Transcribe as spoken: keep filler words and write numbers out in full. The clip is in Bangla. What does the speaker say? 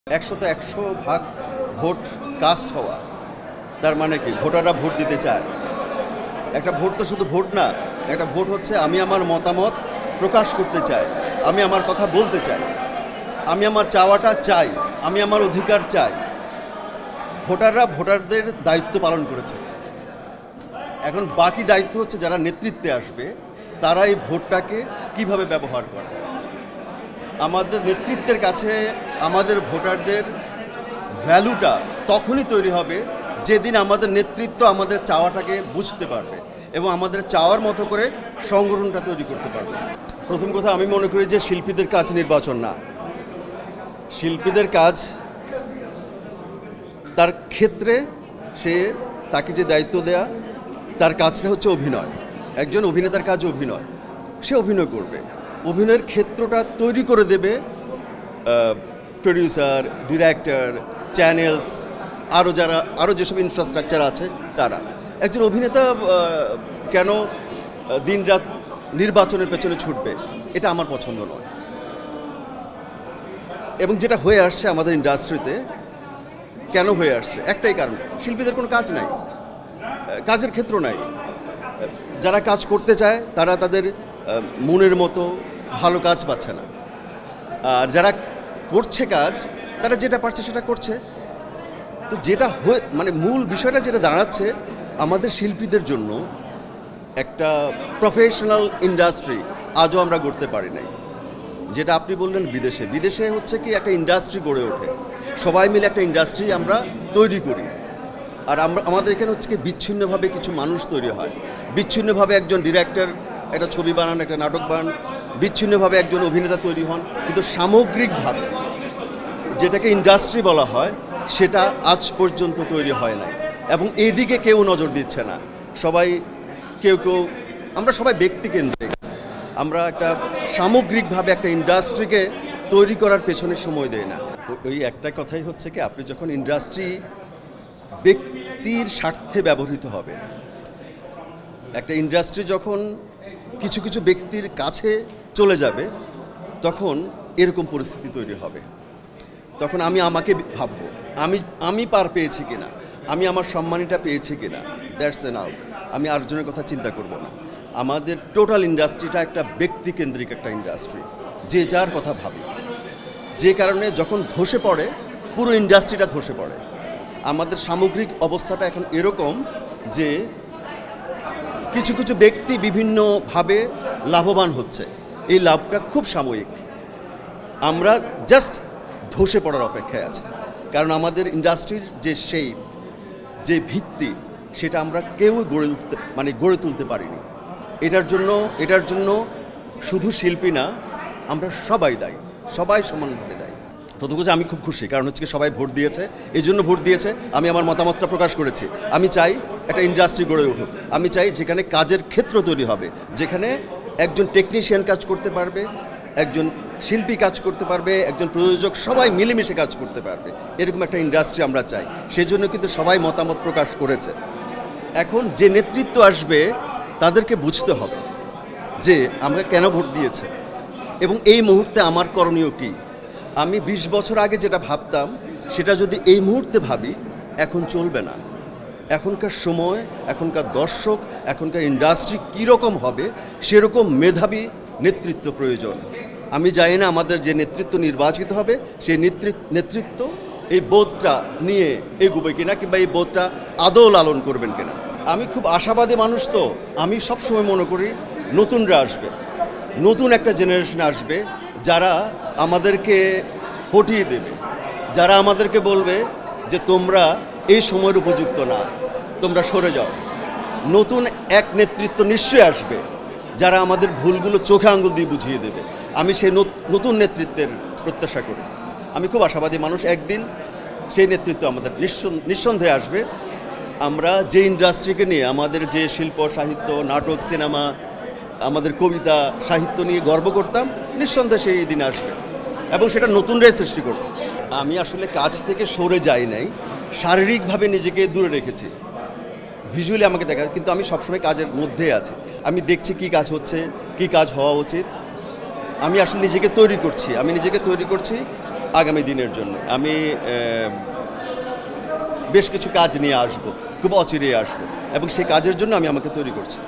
একশোতে একশো ভাগ ভোট কাস্ট হওয়া তার মানে কি ভোটাররা ভোট দিতে চায়। একটা ভোট তো শুধু ভোট না, একটা ভোট হচ্ছে আমি আমার মতামত প্রকাশ করতে চাই, আমি আমার কথা বলতে চাই, আমি আমার চাওয়াটা চাই, আমি আমার অধিকার চাই। ভোটাররা ভোটারদের দায়িত্ব পালন করেছে। এখন বাকি দায়িত্ব হচ্ছে যারা নেতৃত্বে আসবে তারা এই ভোটটাকে কিভাবে ব্যবহার করে। আমাদের নেতৃত্বের কাছে আমাদের ভোটারদের ভ্যালুটা তখনই তৈরি হবে যেদিন আমাদের নেতৃত্ব আমাদের চাওয়াটাকে বুঝতে পারবে এবং আমাদের চাওয়ার মতো করে সংগঠনটা তৈরি করতে পারবে। প্রথম কথা আমি মনে করি যে শিল্পীদের কাজ নির্বাচন না, শিল্পীদের কাজ তার ক্ষেত্রে সে তাকে যে দায়িত্ব দেয়া তার কাজটা হচ্ছে অভিনয়। একজন অভিনেতার কাজ অভিনয়, সে অভিনয় করবে, অভিনয়ের ক্ষেত্রটা তৈরি করে দেবে প্রডিউসার, ডিরেক্টর, চ্যানেলস, আরও যারা আরও যেসব ইনফ্রাস্ট্রাকচার আছে তারা। একজন অভিনেতা কেন দিনরাত নির্বাচনের পেছনে ছুটবে, এটা আমার পছন্দ নয়। এবং যেটা হয়ে আসছে আমাদের ইন্ডাস্ট্রিতে, কেন হয়ে আসছে একটাই কারণ, শিল্পীদের কোনো কাজ নাই, কাজের ক্ষেত্র নাই। যারা কাজ করতে চায় তারা তাদের মনের মতো ভালো কাজ পাচ্ছে না, আর যারা করছে কাজ তারা যেটা পারছে সেটা করছে। তো যেটা হয়ে মানে মূল বিষয়টা যেটা দাঁড়াচ্ছে, আমাদের শিল্পীদের জন্য একটা প্রফেশনাল ইন্ডাস্ট্রি আজও আমরা গড়তে পারি নাই। যেটা আপনি বললেন বিদেশে, বিদেশে হচ্ছে কি একটা ইন্ডাস্ট্রি গড়ে ওঠে, সবাই মিলে একটা ইন্ডাস্ট্রি আমরা তৈরি করি। আর আমরা আমাদের এখানে হচ্ছে কি বিচ্ছিন্নভাবে কিছু মানুষ তৈরি হয়, বিচ্ছিন্নভাবে একজন ডিরেক্টর একটা ছবি বানান, একটা নাটক বানান, বিচ্ছিন্নভাবে একজন অভিনেতা তৈরি হন, কিন্তু সামগ্রিকভাবে যেটাকে ইন্ডাস্ট্রি বলা হয় সেটা আজ পর্যন্ত তৈরি হয় না। এবং এইদিকে কেউ নজর দিচ্ছে না, সবাই কেউ কেউ আমরা সবাই ব্যক্তিকেন্দ্রিক, আমরা একটা সামগ্রিকভাবে একটা ইন্ডাস্ট্রিকে তৈরি করার পেছনে সময় দেয় না। ওই একটা কথাই হচ্ছে কি, আপনি যখন ইন্ডাস্ট্রি ব্যক্তির স্বার্থে ব্যবহৃত হবে, একটা ইন্ডাস্ট্রি যখন কিছু কিছু ব্যক্তির কাছে চলে যাবে, তখন এরকম পরিস্থিতি তৈরি হবে। তখন আমি আমাকে ভাববো আমি আমি পার পেয়েছি কিনা, আমি আমার সম্মানটা পেয়েছি কিনা, দ্যাটস এনাফ। আমি আরেকজনের কথা চিন্তা করব না। আমাদের টোটাল ইন্ডাস্ট্রিটা একটা ব্যক্তিকেন্দ্রিক একটা ইন্ডাস্ট্রি, যে যার কথা ভাবি, যে কারণে যখন ধসে পড়ে পুরো ইন্ডাস্ট্রিটা ধসে পড়ে। আমাদের সামগ্রিক অবস্থাটা এখন এরকম যে কিছু কিছু ব্যক্তি বিভিন্নভাবে লাভবান হচ্ছে, এই লাভটা খুব সাময়িক। আমরা জাস্ট ধসে পড়ার অপেক্ষায় আছি, কারণ আমাদের ইন্ডাস্ট্রির যে শেপ, যে ভিত্তি, সেটা আমরা কেউ গড়ে উঠতে মানে গড়ে তুলতে পারিনি। এটার জন্য এটার জন্য শুধু শিল্পী না, আমরা সবাই দায়ী, সবাই সমানভাবে দায়ী। প্রথম কথা আমি খুব খুশি, কারণ হচ্ছে সবাই ভোট দিয়েছে, এই জন্য ভোট দিয়েছে। আমি আমার মতামতটা প্রকাশ করেছি। আমি চাই একটা ইন্ডাস্ট্রি গড়ে উঠুক, আমি চাই যেখানে কাজের ক্ষেত্র তৈরি হবে, যেখানে একজন টেকনিশিয়ান কাজ করতে পারবে, একজন শিল্পী কাজ করতে পারবে, একজন প্রযোজক, সবাই মিলেমিশে কাজ করতে পারবে, এরকম একটা ইন্ডাস্ট্রি আমরা চাই। সেজন্য কিন্তু সবাই মতামত প্রকাশ করেছে। এখন যে নেতৃত্ব আসবে তাদেরকে বুঝতে হবে যে আমরা কেন ভোট দিয়েছে এবং এই মুহূর্তে আমার করণীয় কী। আমি বিশ বছর আগে যেটা ভাবতাম সেটা যদি এই মুহূর্তে ভাবি, এখন চলবে না। এখনকার সময়, এখনকার দর্শক, এখনকার ইন্ডাস্ট্রি কীরকম হবে সেরকম মেধাবী নেতৃত্ব প্রয়োজন। আমি জানি না আমাদের যে নেতৃত্ব নির্বাচিত হবে সেই নেতৃত্ব এই বোধটা নিয়ে এগোবে কিনা, কিংবা এই বোধটা আদৌ লালন করবেন কিনা। আমি খুব আশাবাদী মানুষ, তো আমি সবসময় মনে করি নতুনরা আসবে, নতুন একটা জেনারেশন আসবে যারা আমাদেরকে হটিয়ে দেবে, যারা আমাদেরকে বলবে যে তোমরা এই সময়ের উপযুক্ত না, তোমরা সরে যাও। নতুন এক নেতৃত্ব নিশ্চয়ই আসবে যারা আমাদের ভুলগুলো চোখে আঙ্গুল দিয়ে বুঝিয়ে দেবে। আমি সেই নতুন নেতৃত্বের প্রত্যাশা করি। আমি খুব আশাবাদী মানুষ, একদিন সেই নেতৃত্ব আমাদের নিঃসন্দেহে আসবে। আমরা যে ইন্ডাস্ট্রিকে নিয়ে, আমাদের যে শিল্প, সাহিত্য, নাটক, সিনেমা, আমাদের কবিতা, সাহিত্য নিয়ে গর্ব করতাম, নিঃসন্দেহে সেই দিন আসবে এবং সেটা নতুনরাই সৃষ্টি করবে। আমি আসলে কাজ থেকে সরে যাই নাই, শারীরিকভাবে নিজেকে দূরে রেখেছি। ভিজুয়ালি আমাকে দেখা, কিন্তু আমি সবসময় কাজের মধ্যে আছি। আমি দেখছি কি কাজ হচ্ছে, কি কাজ হওয়া উচিত। আমি আসলে নিজেকে তৈরি করছি আমি নিজেকে তৈরি করছি আগামী দিনের জন্য আমি বেশ কিছু কাজ নিয়ে আসব, খুব অচিরেই আসবো, এবং সেই কাজের জন্য আমি আমাকে তৈরি করছি।